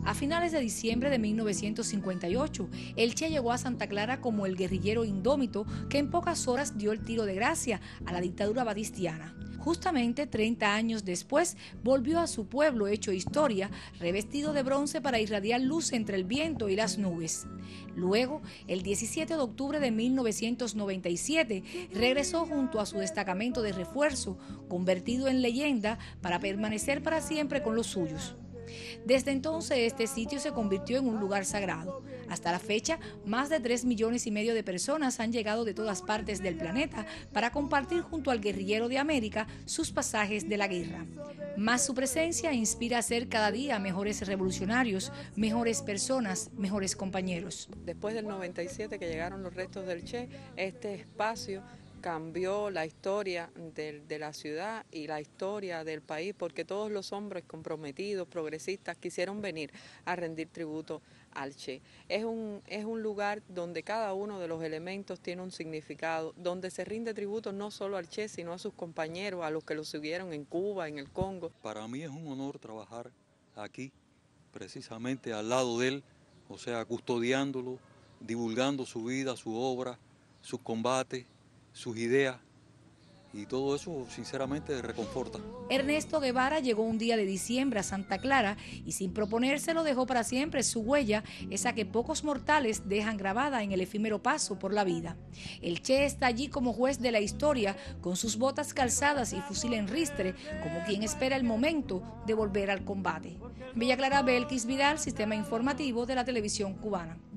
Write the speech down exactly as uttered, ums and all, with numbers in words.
A finales de diciembre de mil novecientos cincuenta y ocho, el Che llegó a Santa Clara como el guerrillero indómito que en pocas horas dio el tiro de gracia a la dictadura batistiana. Justamente treinta años después, volvió a su pueblo hecho historia, revestido de bronce para irradiar luz entre el viento y las nubes. Luego, el diecisiete de octubre de mil novecientos noventa y siete, regresó junto a su destacamento de refuerzo, convertido en leyenda para permanecer para siempre con los suyos. Desde entonces este sitio se convirtió en un lugar sagrado. Hasta la fecha, más de tres millones y medio de personas han llegado de todas partes del planeta para compartir junto al guerrillero de América sus pasajes de la guerra. Más su presencia inspira a ser cada día mejores revolucionarios, mejores personas, mejores compañeros. Después del noventa y siete que llegaron los restos del Che, este espacio cambió la historia de, de la ciudad y la historia del país, porque todos los hombres comprometidos, progresistas, quisieron venir a rendir tributo al Che. Es un, es un lugar donde cada uno de los elementos tiene un significado, donde se rinde tributo no solo al Che, sino a sus compañeros, a los que lo siguieron en Cuba, en el Congo. Para mí es un honor trabajar aquí, precisamente al lado de él, o sea, custodiándolo, divulgando su vida, su obra, sus combates, sus ideas, y todo eso sinceramente reconforta. Ernesto Guevara llegó un día de diciembre a Santa Clara y sin proponérselo dejó para siempre su huella, esa que pocos mortales dejan grabada en el efímero paso por la vida. El Che está allí como juez de la historia, con sus botas calzadas y fusil en ristre, como quien espera el momento de volver al combate. Villa Clara, Belkis Vidal, Sistema Informativo de la Televisión Cubana.